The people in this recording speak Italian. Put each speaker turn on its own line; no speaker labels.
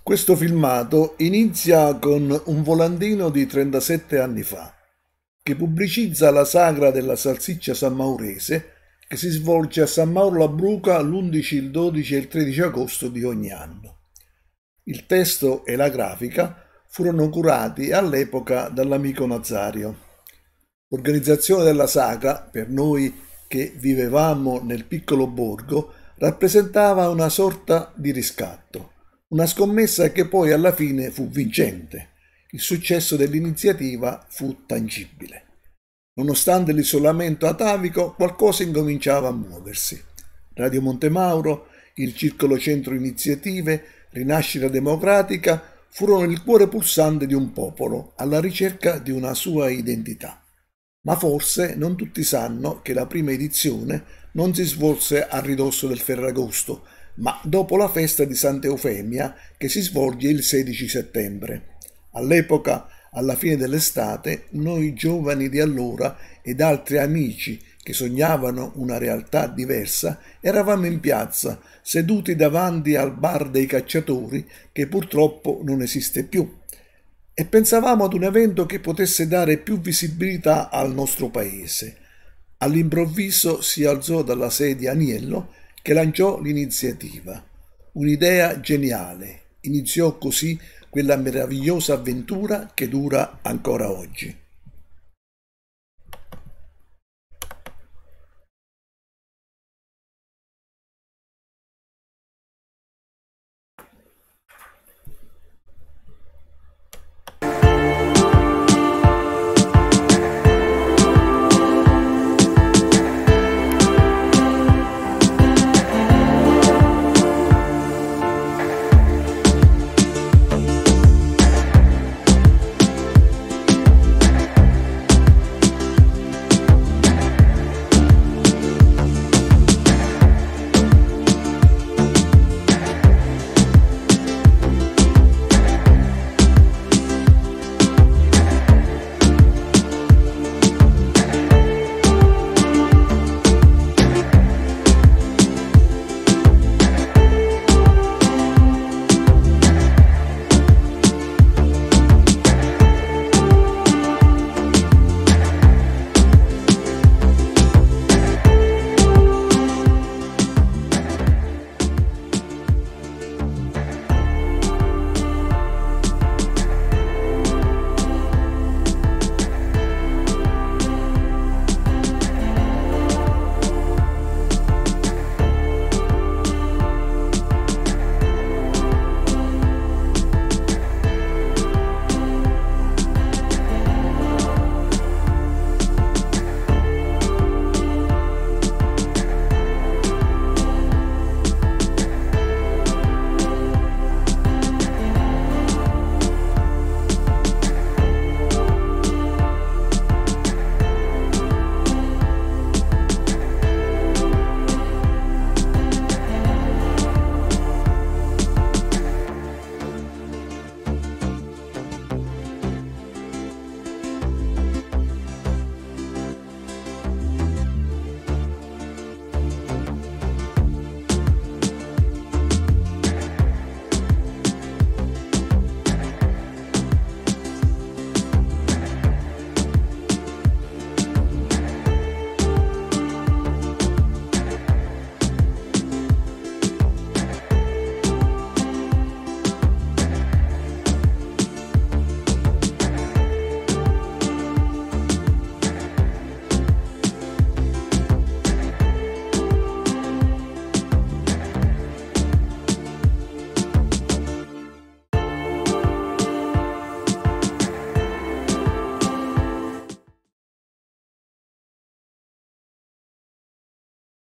Questo filmato inizia con un volantino di 37 anni fa, che pubblicizza la sagra della salsiccia sammaurese che si svolge a San Mauro la Bruca l'11, il 12 e il 13 agosto di ogni anno. Il testo e la grafica furono curati all'epoca dall'amico Nazario. L'organizzazione della sagra, per noi che vivevamo nel piccolo borgo, rappresentava una sorta di riscatto, una scommessa che poi alla fine fu vincente. Il successo dell'iniziativa fu tangibile. Nonostante l'isolamento atavico, qualcosa incominciava a muoversi. Radio Montemauro, il Circolo Centro Iniziative, Rinascita Democratica furono il cuore pulsante di un popolo alla ricerca di una sua identità. Ma forse non tutti sanno che la prima edizione non si svolse a ridosso del Ferragosto, ma dopo la festa di Santa Eufemia che si svolge il 16 settembre. All'epoca, alla fine dell'estate, noi giovani di allora ed altri amici che sognavano una realtà diversa, eravamo in piazza, seduti davanti al bar dei cacciatori che purtroppo non esiste più, e pensavamo ad un evento che potesse dare più visibilità al nostro paese. All'improvviso si alzò dalla sedia Aniello che lanciò l'iniziativa. Un'idea geniale. Iniziò così quella meravigliosa avventura che dura ancora oggi.